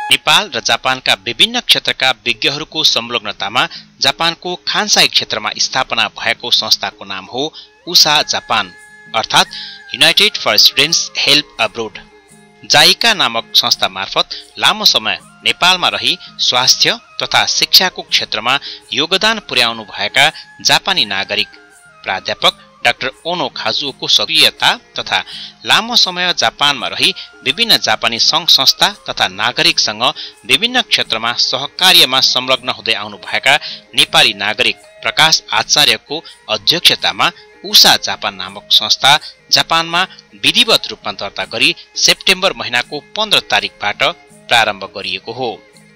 नेपाल र जापानका विभिन्न क्षेत्रका विज्ञहरूको संलग्नतामा जापानको खान्साई क्षेत्रमा स्थापना भएको संस्थाको नाम हो उषा जापान अर्थात् united for students help abroad. JICA नामक संस्था मार्फत लामो समय नेपालमा रही स्वास्थ्य तथा शिक्षाको क्षेत्रमा योगदान पुर्याउनु भएका जापानी नागरिक प्राध्यापक डाक्टर ओनो खाजुओको सक्रियता तथा लामो समय जापानमा रही विभिन्न जापानी संघ संस्था तथा नागरिकसँग विभिन्न क्षेत्रमा सहकार्यमा संलग्न हुँदै आउनु भएका नेपाली नागरिक प्रकाश आचार्यको अध्यक्षतामा उषा जापान नामक संस्था जापानमा विधिवत रूपमा दर्ता गरी सेप्टेम्बर महिनाको 15 तारिकबाट प्रारम्भ गरिएको हो।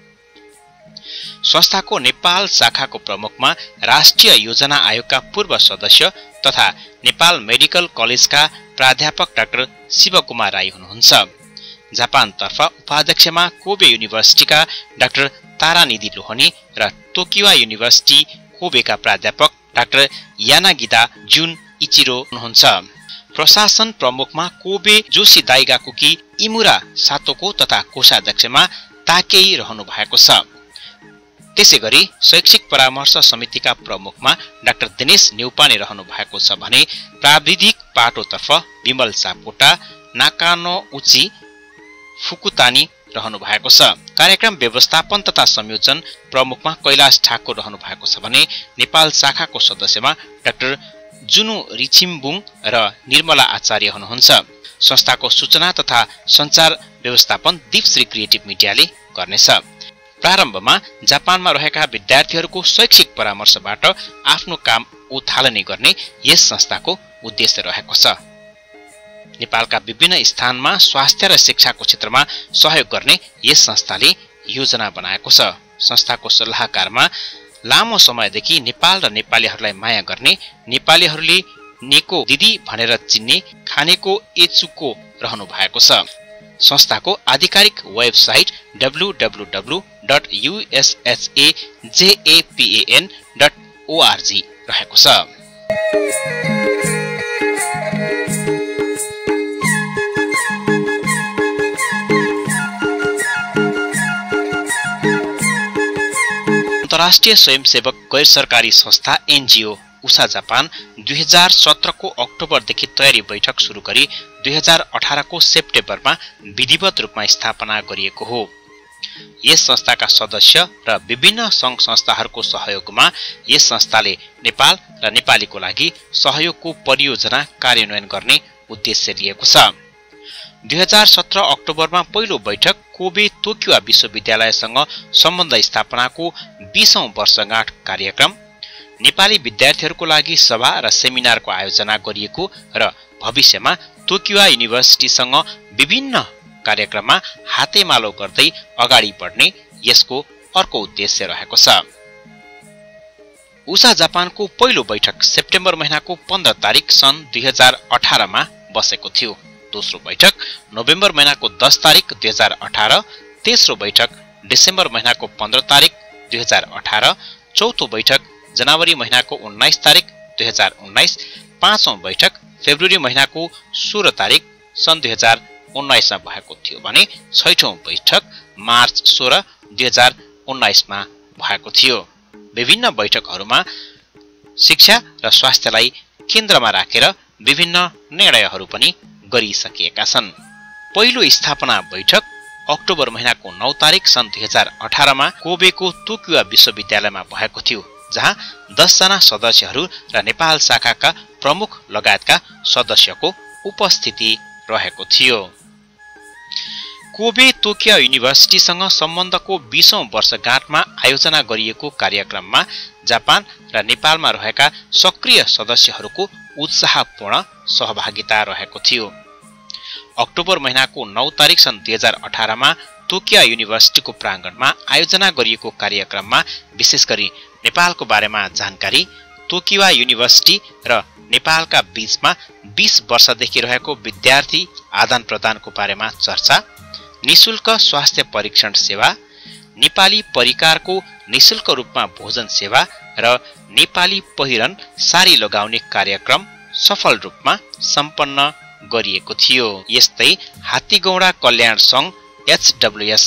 संस्थाको नेपाल शाखाको प्रमुखमा राष्ट्रिय योजना आयोगका पूर्व सदस्य तथा नेपाल मेडिकल कलेजका प्राध्यापक डाक्टर शिवकुमार राई हुनुहुन्छ। जापानतर्फ उपाध्यक्षमा कोबे युनिभर्सिटीका डाक्टर तारानिधि लोहनी र टोकियो युनिभर्सिटी कोबेका प्राध्यापक डाक्टर यानागिदा जुन इचिरो हुनुहुन्छ। प्रशासन प्रमुखमा कोबे जोशी दाइगाकुकी इमुरा सातोको तथा कोषाध्यक्षमा ताकेई रहनु भएको छ। त्यसैगरी शैक्षिक परामर्श समितिका प्रमुखमा डाक्टर दिनेश न्यौपाने रहनु भएको छ भने प्राविधिक पाटोतर्फ विमल सापोटा नाकानो उची फुकुतानी रहनु भएको छ। कार्यक्रम व्यवस्थापन तथा संयोजन प्रमुखमा कैलाश ठाकुर रहनु भएको छ भने नेपाल शाखाको सदस्यमा डाक्टर जुनु रिछिम्बुङ र निर्मला आचार्य हुनुहुन्छ। संस्थाको सूचना तथा सञ्चार व्यवस्थापन दीपश्री क्रिएटिभ मिडियाले गर्नेछ। प्रारम्भमा जापानमा रहेका विद्यार्थीहरूको शैक्षिक परामर्शबाट आफ्नो काम उथालने गर्ने यस संस्थाको उद्देश्य रहेको छ। नेपालका विभिन्न स्थानमा स्वास्थ्य र शिक्षाको क्षेत्रमा सहयोग गर्ने यस संस्थाले योजना बनाएको छ। संस्थाको सल्लाहकारमा लामो समयदेखि नेपाल र नेपालीहरूलाई माया गर्ने, नेपालीहरूले नेको दिदी भनेर चिन्ने खानेको एचुको रहनु भएको छ। संस्थाको आधिकारिक वेबसाइट www.usshajapan.org रहेको छ। अन्तर्राष्ट्रिय स्वयंसेवक गैर सरकारी संस्था एनजिओ उषा जापान 2017 को अक्टोबरदेखि तयारी बैठक सुरु गरी 2018 को सेप्टेम्बरमा विधिवत रूपमा स्थापना गरिएको हो। यस संस्थाका सदस्य र विभिन्न संघ संस्थाहरूको सहयोगमा यस संस्थाले नेपाल र नेपालीको लागि सहयोगको परियोजना कार्यान्वयन गर्ने उद्देश्य लिएको छ। 2017 अक्टोबरमा पहिलो बैठक कोबे टोकियो विश्वविद्यालयसँग सम्बन्ध स्थापनाको 20औं वर्षगाँठ कार्यक्रम, नेपाली विद्यार्थीहरूको लागि सभा र सेमिनारको आयोजना गरिएको र भविष्यमा टोकियो युनिभर्सिटीसँग विभिन्न कार्यक्रममा हातेमालो गर्दै अगाडि बढ्ने यसको अर्को उद्देश्य रहेको छ। उषा जापानको पहिलो बैठक सेप्टेम्बर महिनाको 15 तारिक सन् 2018 मा बसेको थियो। दोस्रो बैठक नोभेम्बर महिनाको 10 तारिक 2018, तेस्रो बैठक डिसेम्बर महिनाको 15 तारिक 2018, चौथो बैठक जनवरी महिनाको 19 तारिक 2019, पाँचौं बैठक फेब्रुअरी महिनाको 16 तारिक सन् 2019 मा भएको थियो भने छैठौं बैठक मार्च 16, 2019 मा भएको थियो। विभिन्न बैठकहरूमा शिक्षा र स्वास्थ्यलाई केन्द्रमा राखेर विभिन्न निर्णयहरू पनि गरिसकिएका छन्। पहिलो स्थापना बैठक अक्टोबर महिनाको 9 तारिक सन् 2018 मा कोबेको टोकियो विश्वविद्यालयमा भएको थियो, जहाँ 10 जना सदस्यहरू र नेपाल शाखाका प्रमुख लगायतका सदस्यको उपस्थिति रहेको थियो। कोबे टोकियो युनिभर्सिटीसँग सम्बन्धको 20औं वर्षगाँठमा आयोजना गरिएको कार्यक्रममा जापान र नेपालमा रहेका सक्रिय सदस्यहरूको उत्साहपूर्ण सहभागिता रहेको थियो। अक्टोबर महिनाको 9 तारिक सन् 2018 मा टोकियो युनिभर्सिटीको प्राङ्गणमा आयोजना गरिएको कार्यक्रममा विशेष गरी नेपालको बारेमा जानकारी, टोकियो युनिभर्सिटी र नेपालका बीचमा 20 वर्षदेखि रहेको विद्यार्थी आदान प्रदानको बारेमा चर्चा, निशुल्क स्वास्थ्य परीक्षण सेवा, नेपाली परिकारको निशुल्क रूपमा भोजन सेवा र नेपाली पहिरन सारी लगाउने कार्यक्रम सफल रूपमा सम्पन्न गरिएको थियो। यस्तै हात्तीगौडा कल्याण संघ HWS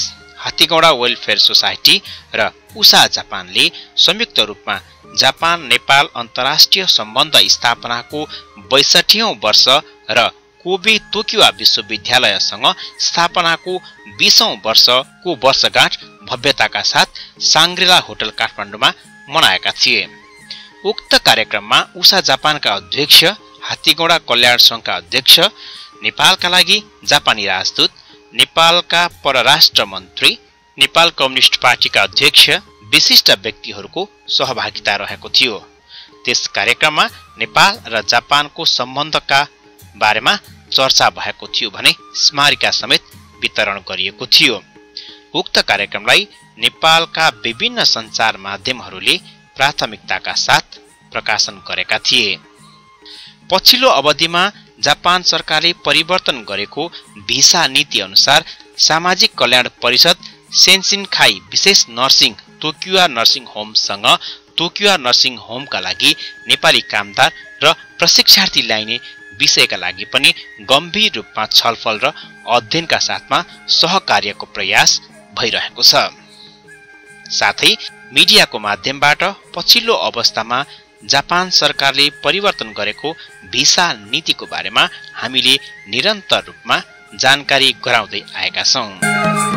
हात्तीगौडा वेलफेयर सोसाइटी र उषा जापानले संयुक्त रूपमा जापान नेपाल अन्तर्राष्ट्रिय सम्बन्ध स्थापनाको 62औं वर्ष र कोबे तोक्युवा विश्वविद्यालयसँग स्थापनाको 20औं वर्षको वर्षगाँठ भव्यताका साथ सांग्रिला होटल काठमाडौँमा मनाएका थिए। उक्त कार्यक्रममा उषा जापानका अध्यक्ष, हात्तीगौडा कल्याण संघका अध्यक्ष, नेपालका लागि जापानी राजदूत, नेपालका परराष्ट्र मन्त्री, नेपाल कम्युनिस्ट पार्टीका अध्यक्ष, विशिष्ट व्यक्तिहरूको सहभागिता रहेको थियो। त्यस कार्यक्रममा नेपाल र जापानको सम्बन्धका बारेमा चर्चा भएको थियो भने स्मारिका समेत वितरण गरिएको थियो। उक्त कार्यक्रमलाई नेपालका विभिन्न सञ्चार माध्यमहरूले प्राथमिकताका साथ प्रकाशन गरेका थिए। पछिल्लो अवधिमा जापान सरकारले परिवर्तन गरेको भिसा नीति अनुसार सामाजिक कल्याण परिषद सेन्सिनखाई विशेष नर्सिङ तोक्युवा नर्सिङ होमसँग तोक्युवा नर्सिङ होमका लागि नेपाली कामदार र प्रशिक्षार्थी ल्याइने विषयका लागि पनि गम्भीर रूपमा छलफल र अध्ययनका साथमा सहकार्यको प्रयास भइरहेको छ। साथै मिडियाको माध्यमबाट पछिल्लो अवस्थामा जापान सरकारले परिवर्तन गरेको भिसा नीतिको बारेमा हामीले निरन्तर रूपमा जानकारी गराउँदै आएका छौं।